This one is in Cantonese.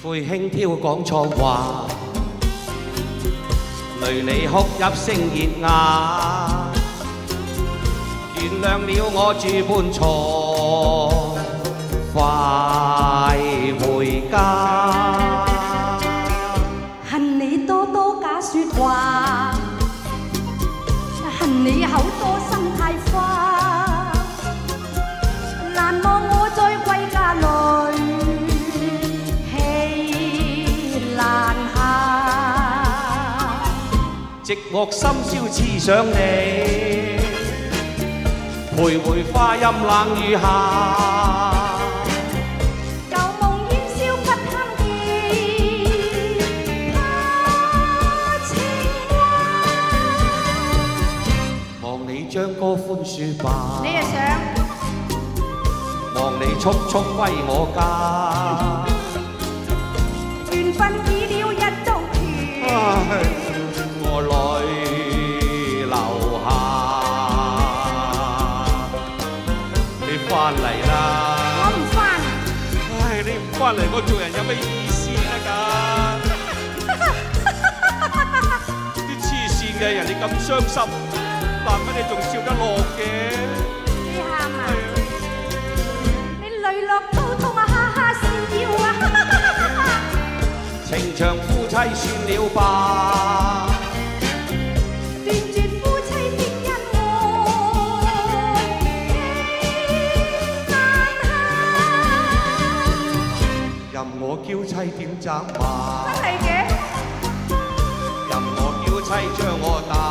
悔輕佻講錯話，累你哭泣聲熱啞，原諒了我諸般錯，快回家。 恨你多多假說話，恨你口多心太花，難忘我在歸家裏氣難下， 寂寞深宵痴想你，徘徊花陰冷雨下。將歌寬恕吧， 你又想？ 望你速速歸我家， 緣分已了一刀斷， 我淚流下。你翻嚟啦！ 我唔翻。 唉，你唔翻嚟，我做人有咩意思啊？啲黐線嘅人哋咁傷心。難乜你仲笑得落嘅？ 你喊啊！你淚落肚痛啊，哈哈笑要啊！ 情長夫妻算了吧， 斷絕夫妻的恩愛幾難下， 任我嬌妻點責罵， 真係嘅， 任我嬌妻將我打。